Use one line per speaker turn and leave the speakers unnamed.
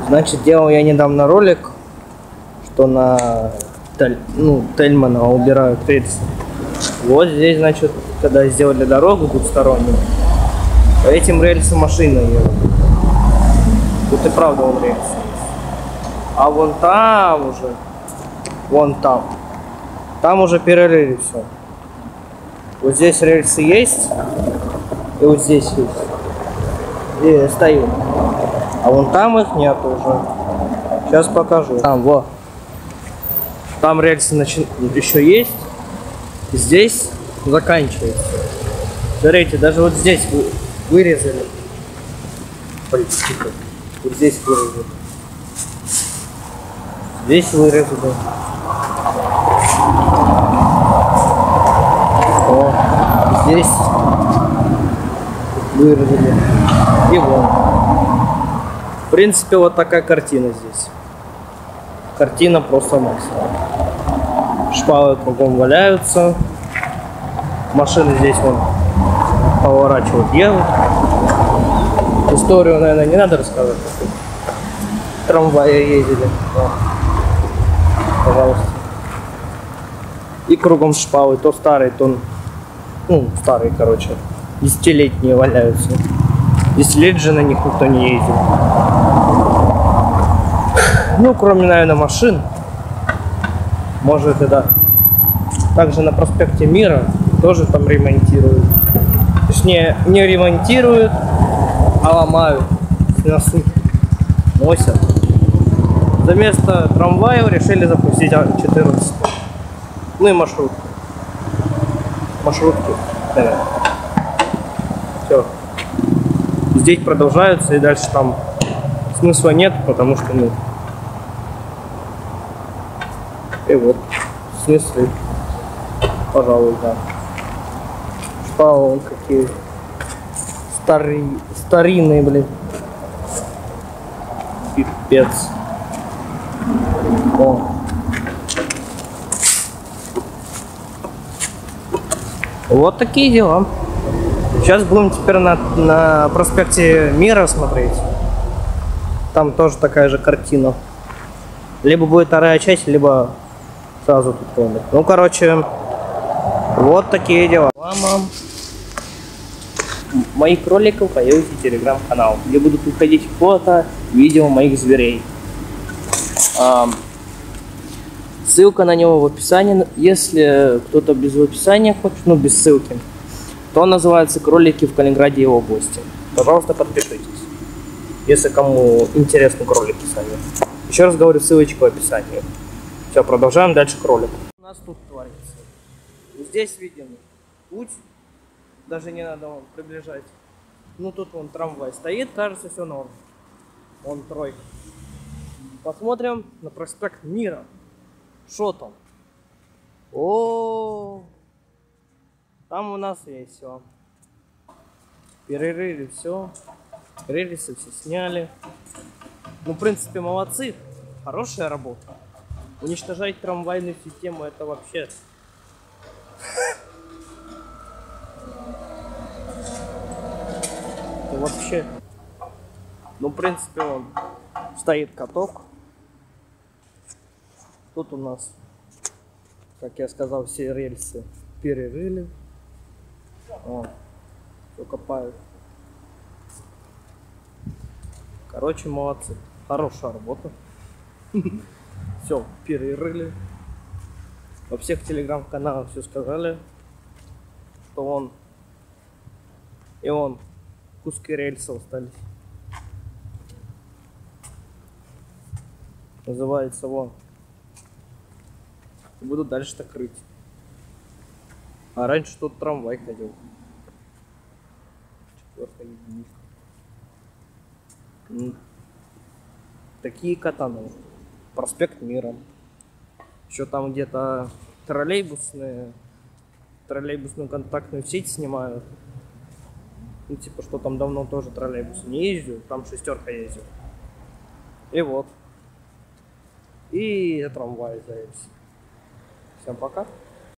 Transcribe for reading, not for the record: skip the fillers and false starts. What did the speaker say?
Значит, делал я недавно ролик, что на Тельмана убирают рельсы. Вот здесь, значит, когда сделали дорогу двухстороннюю, по этим рельсам машина едет. Тут и правда он рельсы. А вон там уже, там уже перерыли все. Вот здесь рельсы есть, и вот здесь есть. И стою. А вон там их нет уже. Сейчас покажу. Там, вот. Там рельсы еще есть. Здесь заканчивается. Смотрите, даже вот здесь вырезали. Вот здесь вырезали. Здесь вырезали. О, здесь вырезали. И вон. В принципе, вот такая картина здесь. Картина просто максимум. Шпалы кругом валяются. Машины здесь вон поворачивают, едут. Историю, наверное, не надо рассказывать. Трамваи ездили. Вот. Пожалуйста. И кругом шпалы. То старые, то... старые, короче. Десятилетние валяются. 10 лет же на них никто не ездил. Кроме, наверное, машин. Может, и да. Также на проспекте Мира тоже там ремонтируют. Точнее, не ремонтируют, а ломают. Сносут. Носят. За место трамвая решили запустить 14. Ну и маршрутку. Маршрутки, наверное. Все. Здесь продолжаются, и дальше там смысла нет, потому что, и вот, в смысле, пожалуй, да. Шпалы какие старинные, блин. Пипец. О. Вот такие дела. Сейчас будем теперь на проспекте Мира смотреть. Там тоже такая же картина. Либо будет вторая часть, либо сразу тут комнат. Короче, вот такие дела. Мама. Моих роликов появился телеграм-канал, где будут выходить фото, видео моих зверей. Ссылка на него в описании. Если кто-то без описания хочет, без ссылки, то он называется «Кролики в Калининграде и области». Пожалуйста, подпишитесь, если кому интересны кролики сами. Еще раз говорю, ссылочка в описании. Все, продолжаем дальше к ролику. У нас тут творится. Здесь видим путь. Даже не надо приближать. Тут вон трамвай стоит, кажется, все норм. Вон тройка. Посмотрим на проспект Мира. Что там? О, там у нас есть все. Перерыли все. Рельсы все сняли. В принципе, молодцы. Хорошая работа. Уничтожать трамвайную систему — это вообще... Вообще, в принципе, он стоит каток. Тут у нас, как я сказал, все рельсы перерыли. Все копают. Короче, молодцы. Хорошая работа. Все, перерыли. Во всех телеграм-каналах все сказали, что он и он. Куски рельсов остались. Называется вон. Буду дальше так крыть. А раньше тут трамвай ходил. 4-я единица. Такие катаны. Проспект Мира. Еще там где-то троллейбусную контактную сеть снимают. Типа, что там давно тоже троллейбус не ездил, там 6-ка ездил. И вот. И трамвай за этим. Всем пока.